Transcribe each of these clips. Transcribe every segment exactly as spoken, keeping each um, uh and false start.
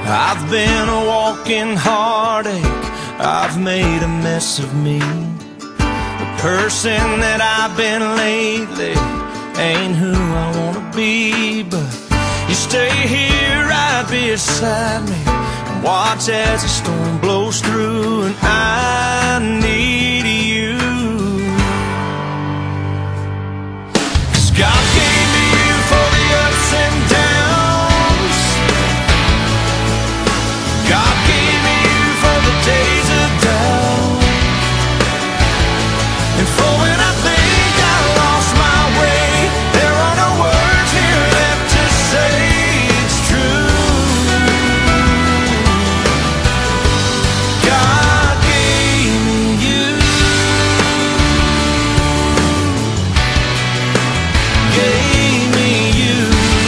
I've been a walking heartache, I've made a mess of me. The person that I've been lately ain't who I wanna be. But you stay here right beside me and watch as the storm blows through, and I need you. 'Cause God gave me you for the ups and downs. God gave me you for the days of doubt, and for when I think I lost my way, there are no words here left to say it's true. God gave me you, gave me you.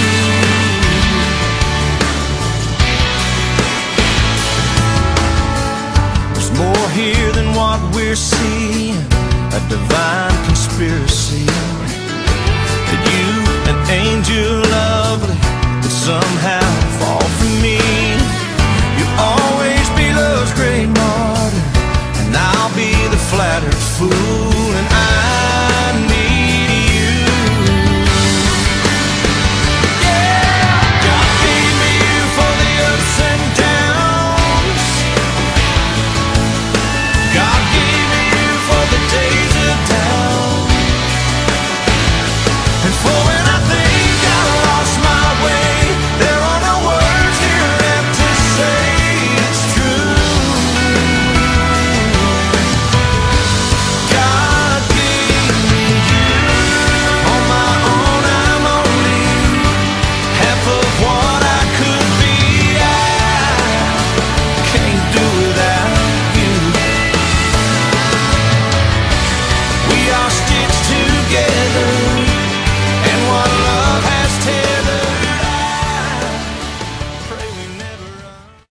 There's more here than what we're seeing, a divine conspiracy. That you, an angel lovely, that somehow